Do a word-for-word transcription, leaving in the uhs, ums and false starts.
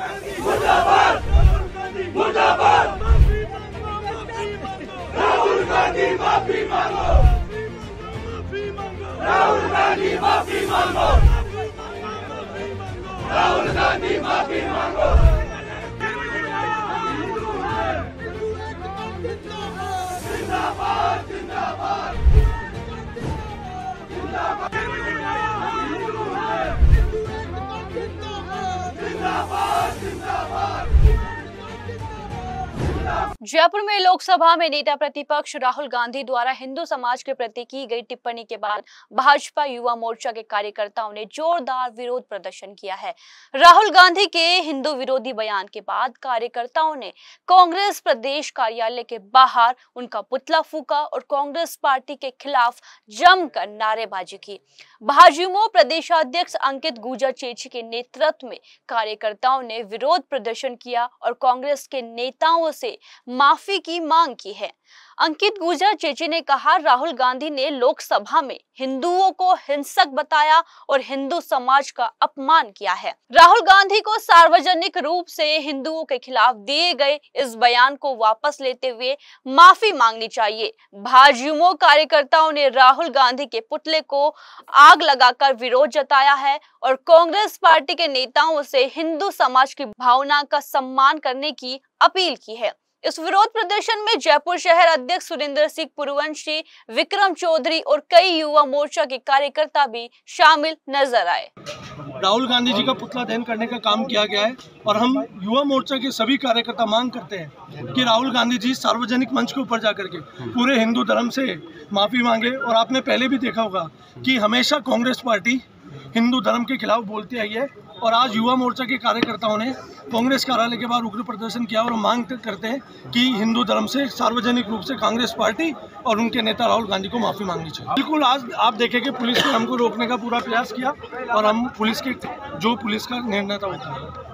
मुर्दाबाद मुर्दाबाद राहुल गांधी माफी मांगो, राहुल गांधी माफी मांगो, राहुल गांधी माफी मांगो। जिंदाबाद जिंदाबाद जिंदाबाद जिंदाबाद जिंदाबाद। जयपुर में लोकसभा में नेता प्रतिपक्ष राहुल गांधी द्वारा हिंदू समाज के प्रति की गई टिप्पणी के बाद भाजपा युवा मोर्चा के कार्यकर्ताओं ने जोरदार विरोध प्रदर्शन किया है। राहुल गांधी के हिंदू विरोधी बयान के बाद कार्यकर्ताओं ने कांग्रेस प्रदेश कार्यालय के बाहर उनका पुतला फूंका और कांग्रेस पार्टी के खिलाफ जमकर नारेबाजी की। भाजयुमो प्रदेशाध्यक्ष अंकित गुर्जर चेची के नेतृत्व में कार्यकर्ताओं ने विरोध प्रदर्शन किया और कांग्रेस के नेताओं से माफी की मांग की है। अंकित गुर्जर चेची ने कहा, राहुल गांधी ने लोकसभा में हिंदुओं को हिंसक बताया और हिंदू समाज का अपमान किया है। राहुल गांधी को सार्वजनिक रूप से हिंदुओं के खिलाफ दिए गए इस बयान को वापस लेते हुए माफी मांगनी चाहिए। भाजयुमो कार्यकर्ताओं ने राहुल गांधी के पुतले को आग लगाकर विरोध जताया है और कांग्रेस पार्टी के नेताओं से हिंदू समाज की भावना का सम्मान करने की अपील की है। इस विरोध प्रदर्शन में जयपुर शहर अध्यक्ष सुरेंद्र सिंह पुरवंशी, विक्रम चौधरी और कई युवा मोर्चा के कार्यकर्ता भी शामिल नजर आए। राहुल गांधी जी का पुतला दहन करने का काम किया गया है और हम युवा मोर्चा के सभी कार्यकर्ता मांग करते हैं कि राहुल गांधी जी सार्वजनिक मंच के ऊपर जाकर के पूरे हिंदू धर्म से माफी मांगे। और आपने पहले भी देखा होगा कि हमेशा कांग्रेस पार्टी हिंदू धर्म के खिलाफ बोलती आई है और आज युवा मोर्चा के कार्यकर्ताओं ने कांग्रेस कार्यालय के बाहर उग्र प्रदर्शन किया और मांग करते हैं कि हिंदू धर्म से सार्वजनिक रूप से कांग्रेस पार्टी और उनके नेता राहुल गांधी को माफी मांगनी चाहिए। बिल्कुल, आज आप देखें कि पुलिस ने हमको रोकने का पूरा प्रयास किया और हम पुलिस के जो पुलिस का निर्णय था वो